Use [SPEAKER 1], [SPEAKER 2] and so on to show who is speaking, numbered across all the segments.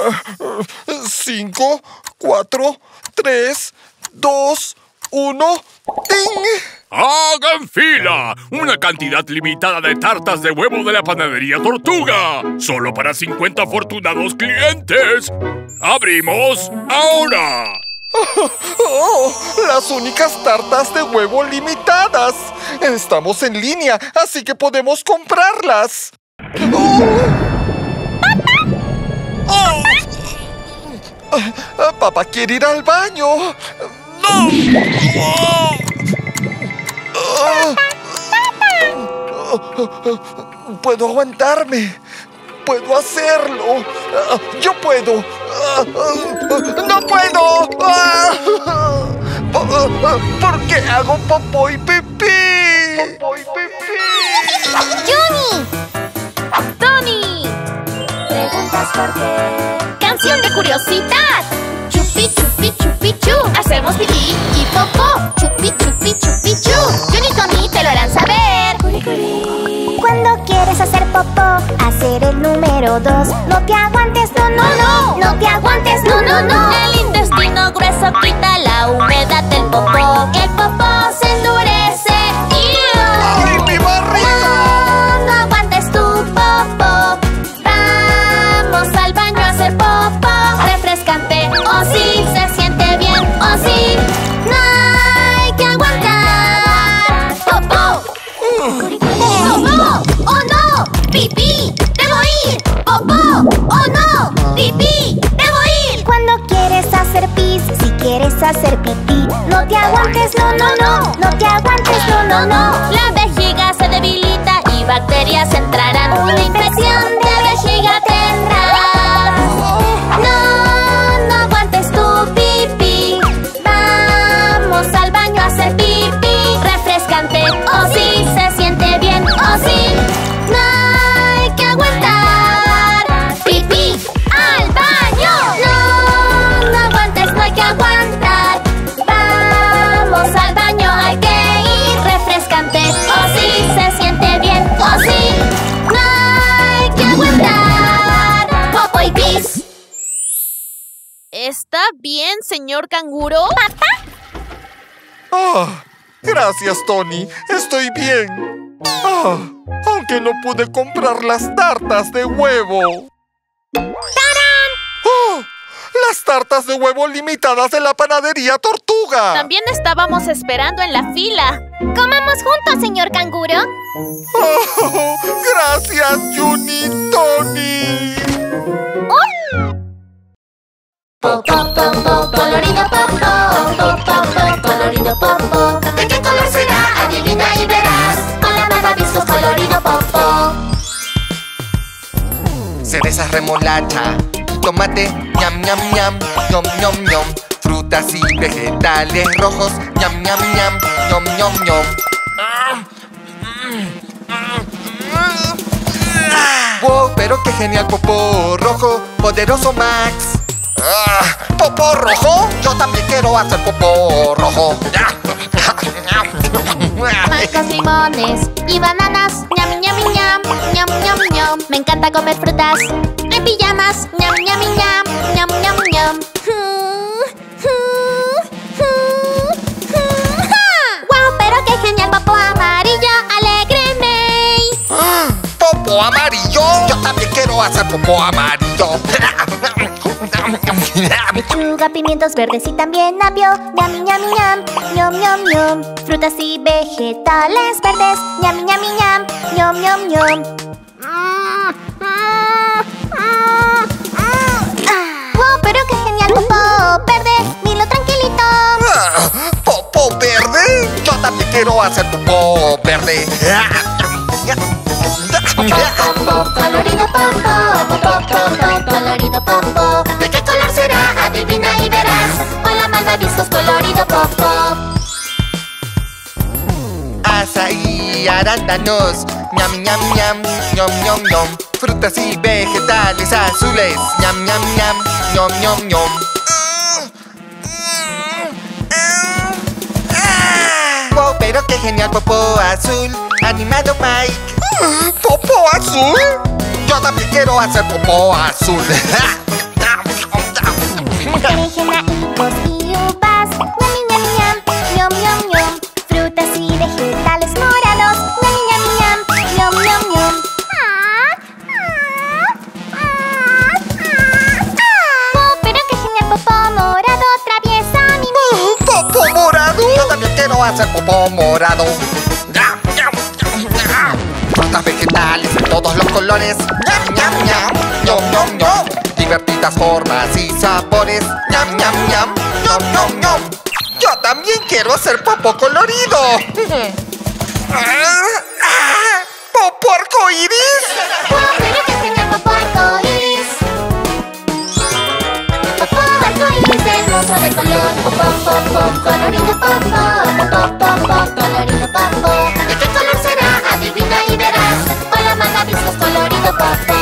[SPEAKER 1] 5, 4, 3, 2, 1. ¡Ting!
[SPEAKER 2] ¡Hagan fila! Una cantidad limitada de tartas de huevo de la panadería Tortuga. Solo para 50 afortunados clientes. ¡Abrimos ahora!
[SPEAKER 1] ¡Oh! ¡Las únicas tartas de huevo limitadas! Estamos en línea, así que podemos comprarlas. Papá quiere ir al baño. ¡No! Puedo aguantarme. Puedo hacerlo. Yo puedo. ¡No puedo! ¿Por qué hago popó y pipí? ¡Popó y pipí!
[SPEAKER 3] ¡Johnny! ¡Tony! ¿Preguntas por qué? ¡Canción de curiosidad! Chupi, chupi, chupi, chu. Hacemos pipí y popó. Chupi, chupi, chupi, chu. Johnny y Tony te lo harán saber. Curi, curi.
[SPEAKER 4] Cuando quieres hacer popó, hacer el número 2. No te aguantes, no, no, no. No te aguantes, no, no, no.
[SPEAKER 3] El intestino grueso quita la humedad del popó. El popó se endurece.
[SPEAKER 1] ¡Ay, mi barriga!
[SPEAKER 3] No aguantes tu popó. Vamos al baño a hacer popó. Refrescante, oh sí, se siente bien, oh sí. No hay que aguantar. Popó. ¡Popó! ¡Oh no! ¡Pipí! ¡Debo ir! ¡Popó! ¡Oh no! ¡Pipí! ¡Debo ir!
[SPEAKER 4] Cuando quieres hacer pis, si quieres hacer pipí, no te aguantes, no, no, no. No te aguantes, no, no, no.
[SPEAKER 3] La vejiga se debilita y bacterias entrarán. Una infección de vejiga tendrás. No, no aguantes tu pipí. Vamos al baño a hacer pipí. Refrescante, oh sí, se siente bien, oh sí. No hay que aguantar. Pipí al baño. No, no aguantes, no hay que aguantar. Vamos al baño, hay que ir. Refrescante, oh sí, se siente bien, oh sí. No hay que aguantar. Popo y pis. ¿Está bien, señor canguro?
[SPEAKER 1] Gracias, Tony. Estoy bien. Aunque no pude comprar las tartas de huevo.
[SPEAKER 3] ¡Tarán!
[SPEAKER 1] ¡Las tartas de huevo limitadas de la panadería Tortuga!
[SPEAKER 3] También estábamos esperando en la fila. Comamos juntos, señor canguro.
[SPEAKER 1] ¡Gracias, Juni y Tony!
[SPEAKER 3] Popó, popó, colorido popó. Popó, colorido popó. ¿De qué color será? Adivina y verás. Con la malvaviscos colorido popó.
[SPEAKER 5] Cerezas, remolacha y tomate, ñam, ñam, ñam, ñom, ñom, ñom. Frutas y vegetales rojos, ñam, ñam, ñam, ñom, ñom, ñom. Wow, pero qué genial popó rojo, poderoso Max. ¿Popó rojo? Yo también quiero hacer popó rojo.
[SPEAKER 3] Mangas, limones y bananas. Ñam, ñam, ñam, ñam, ñam, ñam. Me encanta comer frutas en pijamas. Ñam, ñam, ñam, ñam, ñam, ñam. ¡Wow! Pero qué genial popó amarillo. ¡Alégreme!
[SPEAKER 5] ¿Popó amarillo? Yo también quiero hacer popó amarillo.
[SPEAKER 4] Lechuga, pimientos verdes y también apio. Ñami, ñami, ñam, ñom, ñom, ñom. Frutas y vegetales verdes. Ñami, ñami, ñam, ñom, ñom, ñom. Wow, pero qué genial popó verde. Milo tranquilito.
[SPEAKER 5] ¿Popó verde? Yo también quiero hacer popó verde.
[SPEAKER 3] Popó, colorido popó. Popó, colorido popó. ¿De qué color será? Adivina y verás. Hola, malvaviscos colorido popó.
[SPEAKER 5] Azaí, arándanos, ñam, ñam, ñam, ñom, ñom, ñom. Frutas y vegetales azules, ñam, ñam, ñam, ñom, ñom, ñom. Wow, pero qué genial popó azul, animado Mike. ¿Popó azul? Yo también quiero hacer popó azul.
[SPEAKER 4] Berenjena, higos y uvas. Ñami, ñami, ñam, ñom, ñom, ñom. Frutas y vegetales morados. Ñami, ñami, ñam, ñom, ñom, ñom. Pero qué genial popó morado atraviesa mi
[SPEAKER 5] ¡Popó morado! Yo también quiero hacer popó morado. Frutas vegetales de todos los colores. ¡Ñam, ñam, ñam! ¡Ñom, ñom, ñom! Divertidas formas y sabores. ¡Ñam, ñam, ñam! ¡Ñom, ñom, ñom! Yo también quiero hacer popó colorido. ¡Popó arcoíris!
[SPEAKER 4] Pero qué genial popó arcoíris. Popó arcoíris, hermoso de color. Popó, popó, colorido popó. Popó, popó, colorido popó. ¿De qué color será? Adivina y verás. Hola, malvaviscos, colorido popó.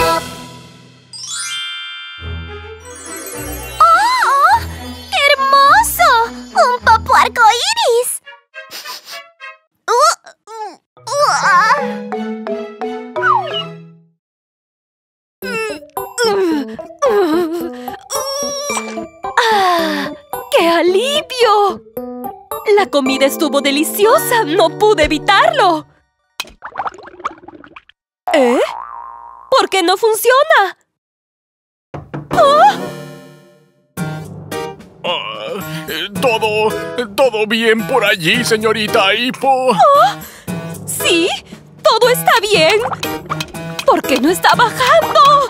[SPEAKER 4] ¡Oh! ¡Qué hermoso! ¡Un popó arcoíris!
[SPEAKER 6] ¡Qué alivio! La comida estuvo deliciosa. No pude evitarlo. ¿Eh? ¿Por qué no funciona?
[SPEAKER 2] ¿Todo bien por allí, señorita Hippo?
[SPEAKER 6] Sí, todo está bien. ¿Por qué no está bajando?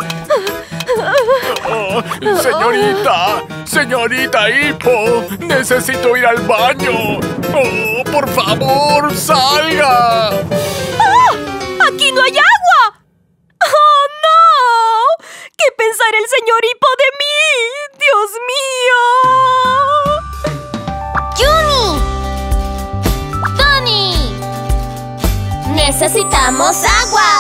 [SPEAKER 2] Señorita Hippo, necesito ir al baño. Oh, por favor, salga.
[SPEAKER 6] ¡Aquí no hay agua! ¡Oh, no! ¿Qué pensará el señor Hippo de mí? ¡Dios mío!
[SPEAKER 3] ¡Tony! ¡Necesitamos agua!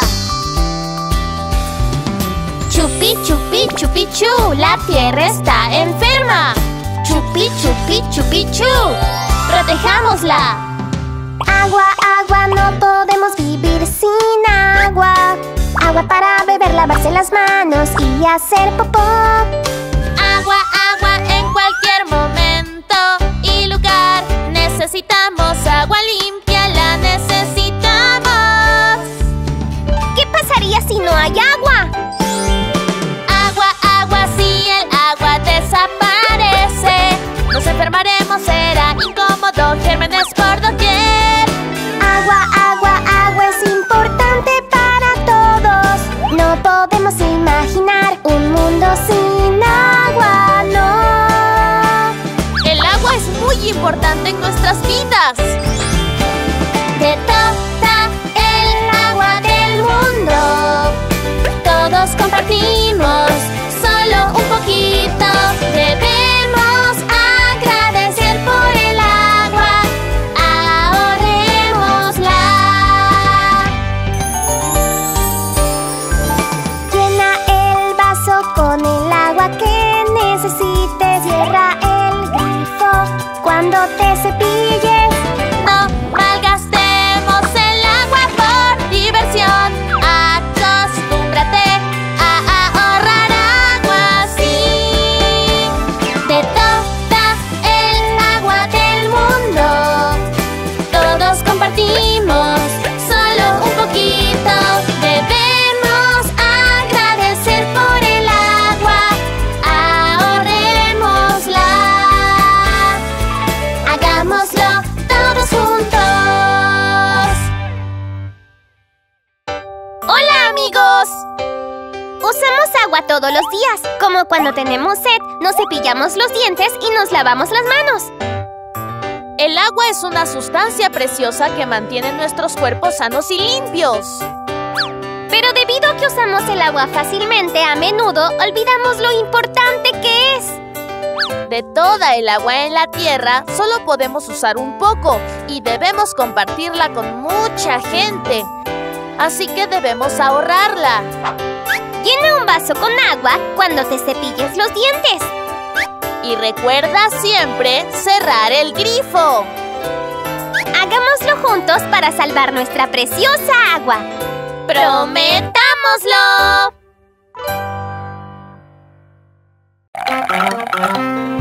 [SPEAKER 3] Chupi, chupi, chupi, chu, la tierra está enferma. Chupi, chupi, chupi, chu, protejámosla.
[SPEAKER 4] Agua, agua, no podemos vivir sin agua. Agua para beber, lavarse las manos y hacer popó.
[SPEAKER 3] Agua, agua en cualquier momento y lugar. Necesitamos agua limpia, la necesitamos.
[SPEAKER 4] ¿Qué pasaría si no hay agua?
[SPEAKER 3] Agua, agua, si el agua desaparece, nos enfermaremos, será incómodo, gérmenes por doquier.
[SPEAKER 4] Agua, agua, agua es importante para todos. No podemos imaginar un mundo sin agua, no.
[SPEAKER 3] El agua es muy importante en nuestras vidas. De toda el agua del mundo, todos compartimos solo un poquito. Debemos agradecer por el agua, ahorrémosla.
[SPEAKER 4] Llena el vaso con el agua que necesites. Cierra el grifo cuando te cepilles.
[SPEAKER 3] No malgastemos el agua por diversión. Acostúmbrate a ahorrar agua, sí. De toda el agua del mundo, todos compartimos solo un poquito. Debemos agradecer por el agua, ahorrémosla. Hagámoslo todos juntos. ¡Hola, amigos!
[SPEAKER 4] Usamos agua todos los días, como cuando tenemos sed, nos cepillamos los dientes y nos lavamos las manos.
[SPEAKER 3] El agua es una sustancia preciosa que mantiene nuestros cuerpos sanos y limpios.
[SPEAKER 4] Pero debido a que usamos el agua fácilmente, a menudo olvidamos lo importante que es.
[SPEAKER 3] De toda el agua en la tierra, solo podemos usar un poco y debemos compartirla con mucha gente. Así que debemos ahorrarla.
[SPEAKER 4] Llena un vaso con agua cuando te cepilles los dientes.
[SPEAKER 3] Y recuerda siempre cerrar el grifo.
[SPEAKER 4] Hagámoslo juntos para salvar nuestra preciosa agua.
[SPEAKER 3] ¡Prometámoslo!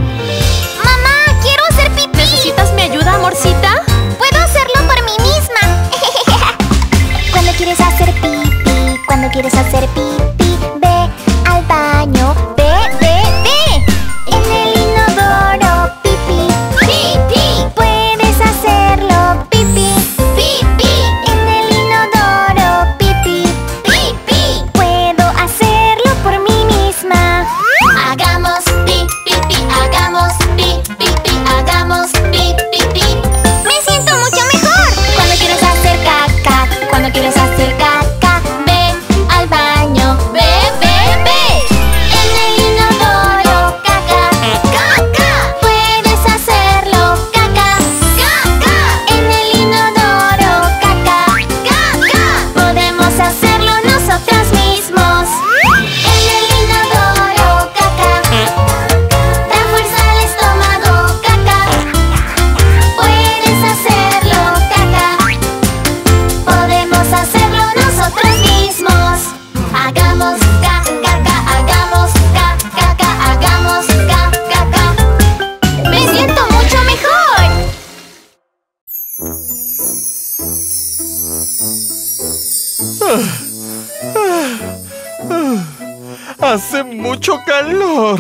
[SPEAKER 1] Hace mucho calor.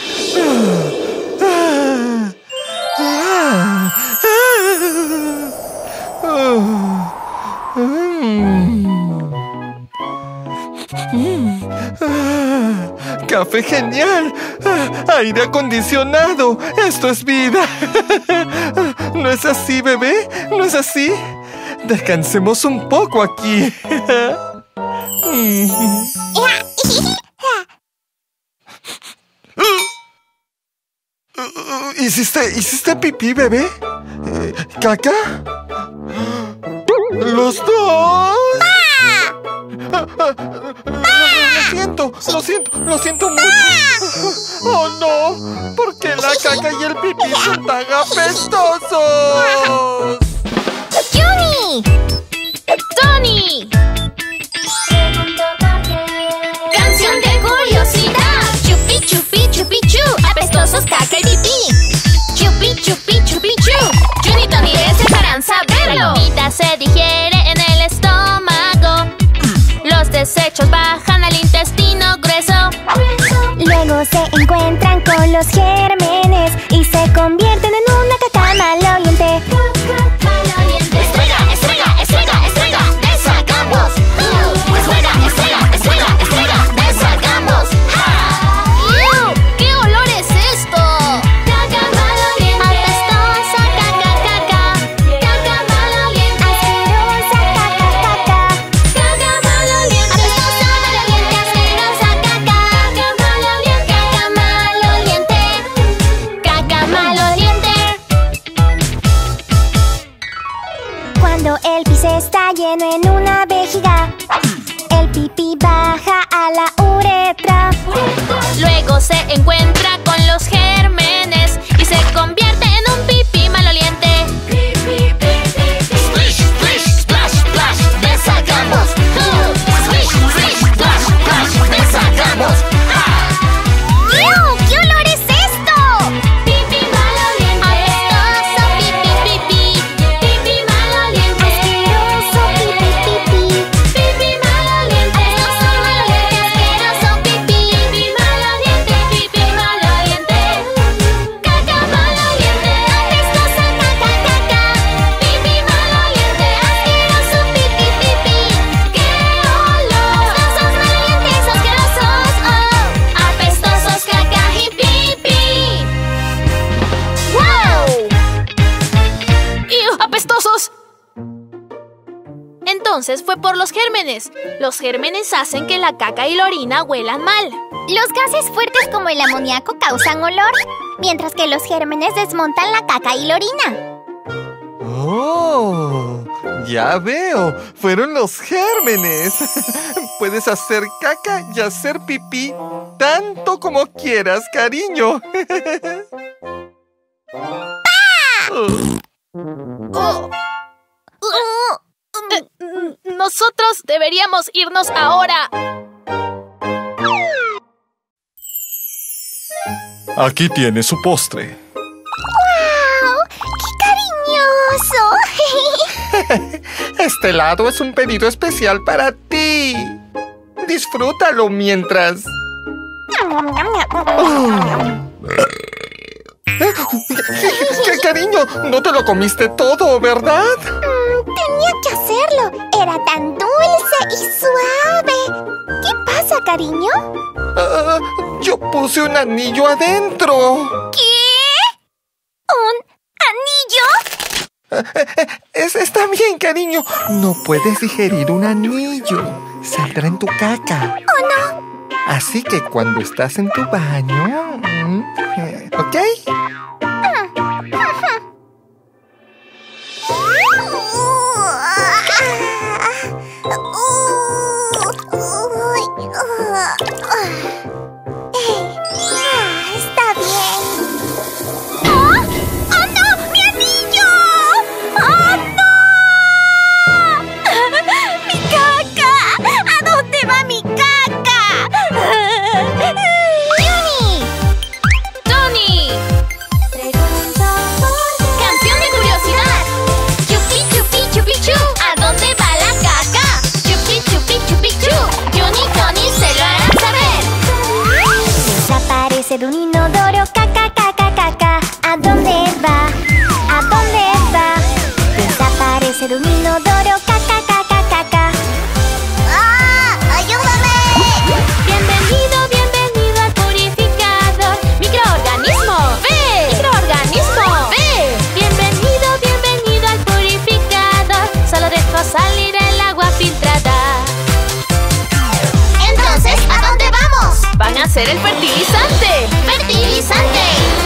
[SPEAKER 1] Café genial. Aire acondicionado. Esto es vida. ¿No es así, bebé? ¿No es así? Descansemos un poco aquí. ¿Hiciste pipí, bebé? ¿Caca? ¡Los dos! Lo siento mucho. ¡Oh, no! ¿Por qué la caca y el pipí son tan apestosos?
[SPEAKER 3] ¡Juni! ¡Tony! Canción de curiosidad. Chupi, chupi, chupi, chu. Apestosos, caca y pipí. Chupi, chupi, chupi, chu. Juni y Tony les dejarán saberlo. La comida se digiere en el estómago. Los desechos bajan al intestino grueso.
[SPEAKER 4] Luego se encuentran con los gérmenes y se convierten en una caca maloliente.
[SPEAKER 3] Estrega, estrega, estrega, estrega, desagamos. Estrega, estrega, estrega, estrega, desagamos. ¿Qué olor es esto? Caca maloliente. Apestosa caca, caca. Caca maloliente.
[SPEAKER 4] Asquerosa caca, caca.
[SPEAKER 3] Caca maloliente. Apestosa maloliente. Asquerosa caca. Caca maloliente. Caca maloliente. Caca maloliente.
[SPEAKER 4] Cuando el pis está lleno en una vejiga, el pipí baja a la uretra.
[SPEAKER 3] Luego se encuentra con los gérmenes y se convierte en un pipí maloliente.
[SPEAKER 5] Splish, splish, splash, splash, desagamos. Splish, splish, splash, splash, desagamos.
[SPEAKER 3] ¡Ew! ¿Qué olor es esto? Pipí maloliente. Apestoso pipí, pipí. Pipí maloliente.
[SPEAKER 4] Asqueroso pipí, pipí.
[SPEAKER 3] Pipí maloliente. Apestoso maloliente. Asqueroso pipí. Pipí maloliente. Pipí maloliente. Caca maloliente. Apestosa caca, caca. Pipí maloliente. Asqueroso pipí, pipí. ¡Qué olor! Apestosos malolientes, asquerosos. Oh, apestosos caca y pipí. ¡Wow! ¡Ew! ¡Apestosos! Entonces fue por los gérmenes. Los gérmenes hacen que la caca y la orina huelan mal.
[SPEAKER 4] Los gases fuertes como el amoníaco causan olor, mientras que los gérmenes desmontan la caca y la orina.
[SPEAKER 1] ¡Oh! Ya veo. Fueron los gérmenes. Puedes hacer caca y hacer pipí tanto como quieras, cariño.
[SPEAKER 3] Nosotros deberíamos irnos ahora.
[SPEAKER 1] Aquí tiene su postre.
[SPEAKER 4] ¡Wow! ¡Qué cariñoso!
[SPEAKER 5] Este helado es un pedido especial para ti. Disfrútalo mientras... Cariño, no te lo comiste todo, ¿verdad?
[SPEAKER 4] Tenía que hacerlo. Era tan dulce y suave. ¿Qué pasa, cariño?
[SPEAKER 5] Yo puse un anillo adentro.
[SPEAKER 4] ¿Qué? ¿Un anillo?
[SPEAKER 5] Está bien, cariño. No puedes digerir un anillo. Saldrá en tu caca.
[SPEAKER 4] ¿Oh, no?
[SPEAKER 5] Así que cuando estás en tu baño... ¿Ok?
[SPEAKER 4] Está bien. ¡Oh! ¡Oh, no! ¡Mi anillo! ¡Oh, no! ¡Mi caca! ¿A dónde va mi caca?
[SPEAKER 3] ¡Juni! ¡Tony!
[SPEAKER 6] hacer el fertilizante.
[SPEAKER 3] ¡Fertilizante!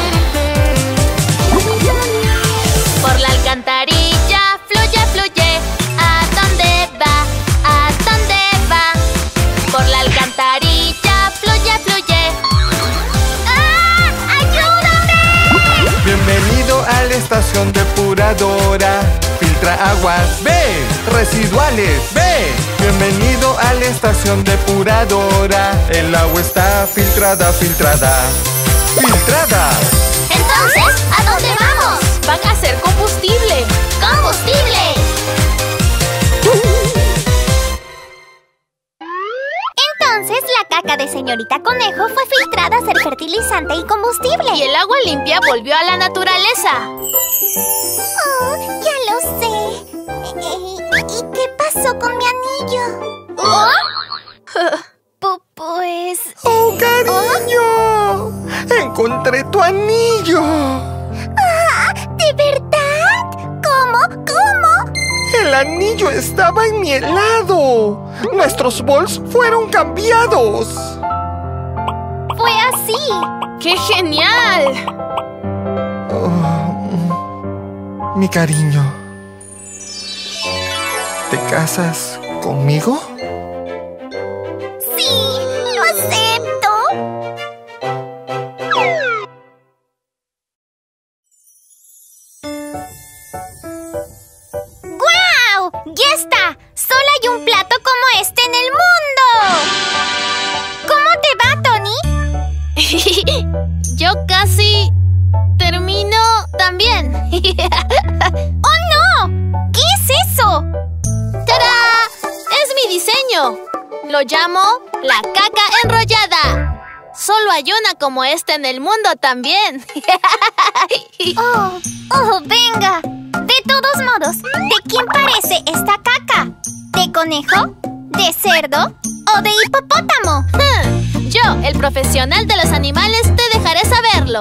[SPEAKER 3] Por la alcantarilla fluye, fluye. ¿A dónde va? ¿A dónde va? Por la alcantarilla fluye, fluye. ¡Ah! ¡Ayúdame!
[SPEAKER 1] Bienvenido a la estación depuradora. Filtra aguas, ve, residuales, ve. Bienvenido a la estación depuradora. El agua está filtrada, filtrada, filtrada.
[SPEAKER 3] Entonces, ¿a dónde vamos?
[SPEAKER 6] Van a hacer combustible.
[SPEAKER 3] ¡Combustible! Entonces, la caca de señorita Conejo fue filtrada a ser fertilizante y combustible.
[SPEAKER 6] Y el agua limpia volvió a la naturaleza.
[SPEAKER 3] Oh, ya lo sé. ¿Y qué pasó con mi anillo?
[SPEAKER 6] ¿Oh?
[SPEAKER 3] Pues...
[SPEAKER 1] ¡Oh, cariño! ¡Encontré tu anillo!
[SPEAKER 3] ¡Ah! ¿De verdad? ¿Cómo?
[SPEAKER 1] ¡El anillo estaba en mi helado! ¡Nuestros bols fueron cambiados!
[SPEAKER 3] Fue así.
[SPEAKER 6] ¡Qué genial!
[SPEAKER 1] Oh, mi cariño, ¿te casas conmigo?
[SPEAKER 3] Sí, lo acepto. ¡Guau! ¡Ya está! Solo hay un plato como este en el mundo. ¿Cómo te va, Tony?
[SPEAKER 6] Yo casi termino también.
[SPEAKER 3] ¡Oh, no! ¿Qué es eso?
[SPEAKER 6] ¡Tará! ¡Es mi diseño! Lo llamo la caca enrollada. Solo hay una como esta en el mundo también.
[SPEAKER 3] Oh, venga. De todos modos, ¿de quién parece esta caca? ¿De conejo? ¿De cerdo? ¿O de hipopótamo?
[SPEAKER 6] Yo, el profesional de los animales, te dejaré saberlo.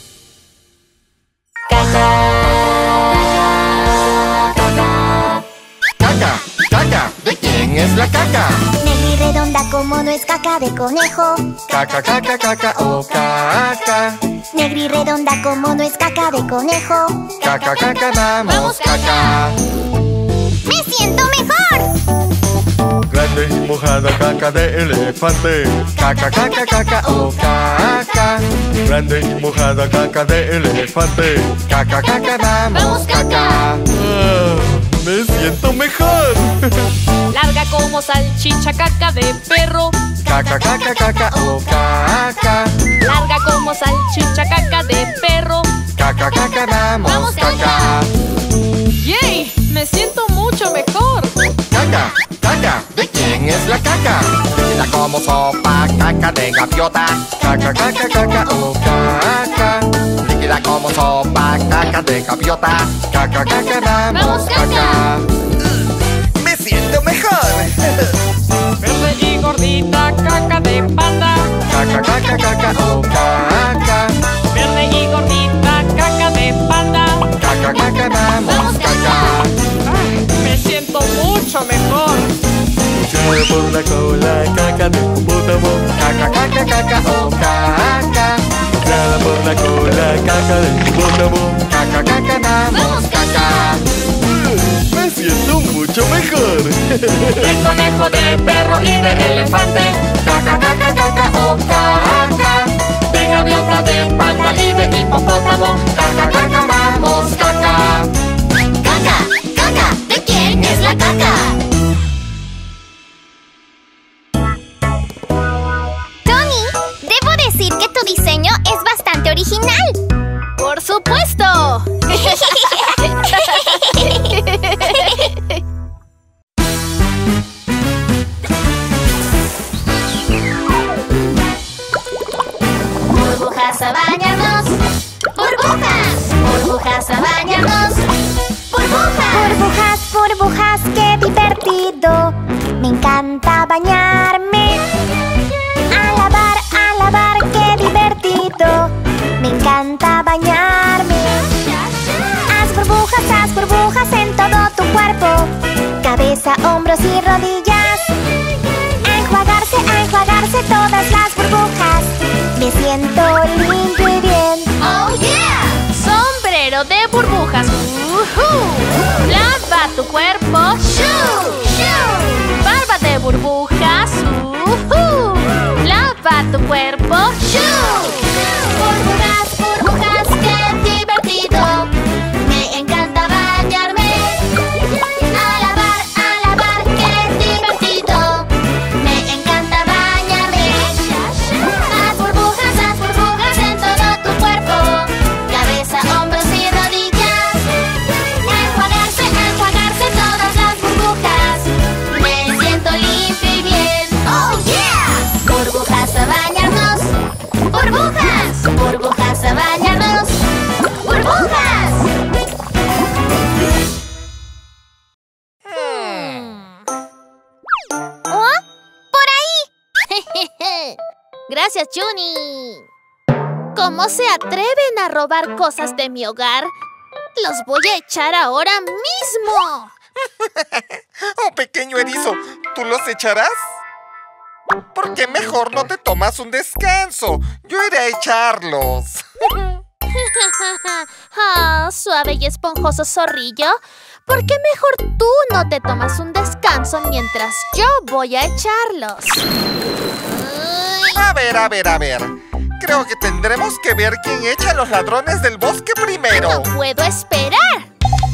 [SPEAKER 1] ¡Caca! ¡Caca! ¿De quién es la caca?
[SPEAKER 3] Negra y redonda como no es caca de conejo.
[SPEAKER 1] Caca, caca, caca, oh caca.
[SPEAKER 3] Negra y redonda como no es caca de conejo.
[SPEAKER 1] Caca, caca, vamos, caca.
[SPEAKER 3] ¡Me siento mejor!
[SPEAKER 1] Grande y mojada caca de elefante. Caca, caca, caca, oh caca. Grande y mojada caca de elefante. Caca, caca, vamos, caca. Me siento mejor.
[SPEAKER 6] Larga como salchicha caca de perro.
[SPEAKER 1] Caca, caca, caca, oh caca.
[SPEAKER 6] Larga como salchicha caca de perro.
[SPEAKER 1] Caca, caca, vamos, caca.
[SPEAKER 6] ¡Yay! Me siento mucho mejor.
[SPEAKER 1] Caca, caca, ¿de quién es la caca?
[SPEAKER 5] Líquida como sopa, caca de gaviota.
[SPEAKER 1] Caca, caca, caca, oh caca.
[SPEAKER 5] Líquida como sopa, caca de gaviota.
[SPEAKER 1] Caca, caca, vamos, caca.
[SPEAKER 5] Me siento mejor.
[SPEAKER 6] Verde y gordita caca de panda.
[SPEAKER 1] Caca, caca, caca, oh caca.
[SPEAKER 6] Verde y gordita caca de panda.
[SPEAKER 1] Caca, caca, vamos, caca.
[SPEAKER 6] Me siento mucho mejor.
[SPEAKER 1] Luchada por la cola, caca de hipopótamo. Caca, caca, caca, oh caca. Luchada por la cola, caca de hipopótamo. Caca, caca, vamos, caca. Me siento mucho mejor.
[SPEAKER 6] El conejo de perro y de elefante.
[SPEAKER 1] Caca, caca, caca, oh caca.
[SPEAKER 6] De gaviota, de panda y de hipopótamo.
[SPEAKER 1] Caca, caca, vamos, caca.
[SPEAKER 3] ¡Caca! ¡Caca! ¿De quién es la caca? Tony, debo decir que tu diseño es bastante original.
[SPEAKER 6] ¡Por supuesto!
[SPEAKER 3] Burbujas a bañarnos. Burbujas. Burbujas a bañarnos. Burbujas. Burbujas, burbujas, qué divertido. Me encanta bañarme. A lavar, qué divertido. Me encanta bañarme. Haz burbujas en todo tu cuerpo. Cabeza, hombros y rodillas. A enjuagarse todas las burbujas.
[SPEAKER 4] siento limpio y bien.
[SPEAKER 3] ¡Oh, yeah!
[SPEAKER 6] Sombrero de burbujas. Lava tu cuerpo.
[SPEAKER 3] ¡Shoo! ¡Shoo!
[SPEAKER 6] Barba de burbujas. Lava tu cuerpo.
[SPEAKER 3] ¡Shoo! Burbujas, burbujas, qué divertido. Me encanta bañarme. A lavar, qué divertido. Me encanta bañarme. Haz burbujas en todo tu cuerpo. Cabeza, hombros y rodillas. Enjuagarse, enjuagarse todas las burbujas. Me siento limpio y bien. ¡Oh, yeah! Burbujas a bañarnos. ¡Burbujas! ¡Burbujas a bañarnos! ¡Burbujas!
[SPEAKER 6] ¿Oh? ¡Por ahí! Gracias, Juni. ¿Cómo se atreven a robar cosas de mi hogar? Los voy a echar ahora mismo.
[SPEAKER 5] Oh, pequeño erizo, ¿tú los echarás? ¿Por qué mejor no te tomas un descanso? Yo iré a echarlos.
[SPEAKER 6] Ah, suave y esponjoso zorrillo. ¿Por qué mejor tú no te tomas un descanso mientras yo voy a echarlos?
[SPEAKER 5] A ver. Creo que tendremos que ver quién echa a los ladrones del bosque primero.
[SPEAKER 6] ¡No puedo esperar!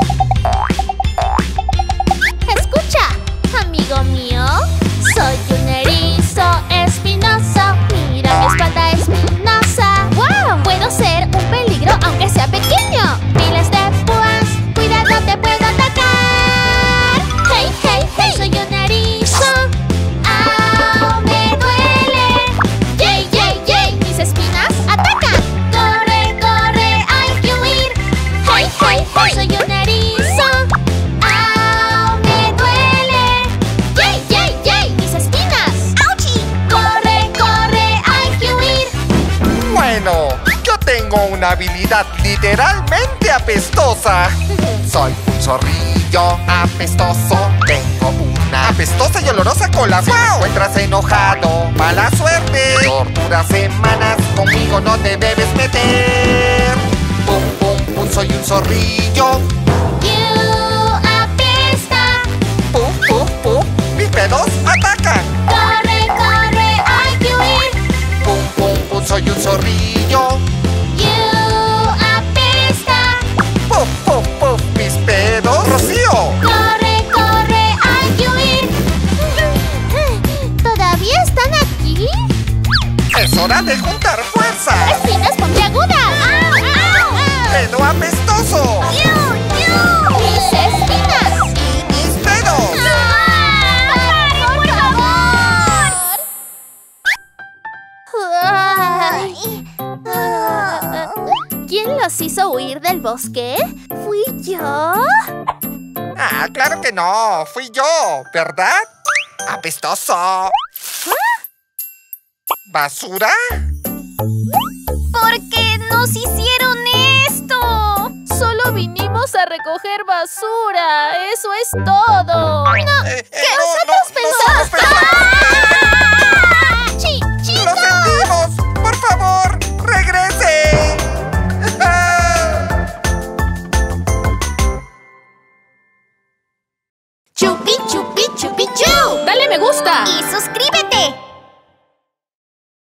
[SPEAKER 6] Escucha, amigo mío. Soy un erizo espinoso. Mira mi espalda espinosa. ¡Wow! Puedo ser un peligro aunque sea pequeño. Miles de púas, cuidado, te puedo atacar. ¡Hey, hey, hey! Soy un erizo. ¡Ah, me duele! ¡Yay, yay, yay! Mis espinas atacan. ¡Corre, corre! ¡Hay que huir! ¡Hey, hey, hey! Soy un erizo. ¡Ah, me duele! ¡Yay, yay, yay! ¡Mis espinas! ¡Auchi! ¡Corre, corre! ¡Hay que huir!
[SPEAKER 5] Bueno, yo tengo una habilidad literalmente apestosa. Soy un zorrillo apestoso. Tengo una apestosa y olorosa cola. Si me encuentras enojado, mala suerte. Torturas semanas, conmigo no te debes meter. Pum, pum, pum, soy un zorrillo.
[SPEAKER 3] You apesta.
[SPEAKER 5] Pum, pum, pum, mis pedos atacan.
[SPEAKER 3] ¡Corre, corre! ¡Hay que huir!
[SPEAKER 5] Pum, pum, pum, soy un zorrillo.
[SPEAKER 3] You apesta.
[SPEAKER 5] Puf, puf, puf, mis pedos. ¡Rocío!
[SPEAKER 3] ¡Corre, corre! ¡Hay que huir!
[SPEAKER 6] ¿Todavía están aquí?
[SPEAKER 5] Es hora de juntar fuerza.
[SPEAKER 6] ¡Espinas puntiagudas! ¡Au, au, au!
[SPEAKER 5] ¡Pedo apestoso!
[SPEAKER 6] ¡Mis espinas!
[SPEAKER 5] ¡Y mis pedos!
[SPEAKER 6] ¡Paren, por favor! ¿Quién los hizo huir del bosque? ¿Fui yo?
[SPEAKER 5] Ah, claro que no. Fui yo, ¿verdad? ¡Apestoso! ¿Basura?
[SPEAKER 6] ¿Por qué nos hicieron esto? Solo vinimos a recoger basura. Eso es todo. No,
[SPEAKER 5] no,